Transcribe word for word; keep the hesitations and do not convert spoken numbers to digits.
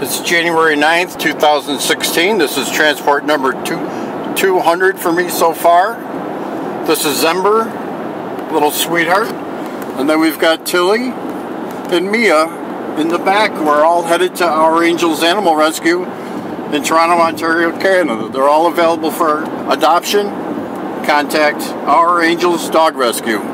It's January ninth, two thousand sixteen. This is transport number two, 200 for me so far. This is Ember, little sweetheart. And then we've got Tilly and Miah in the back. We're all headed to Our Angels Animal Rescue in Toronto, Ontario, Canada. They're all available for adoption. Contact Our Angels Dog Rescue.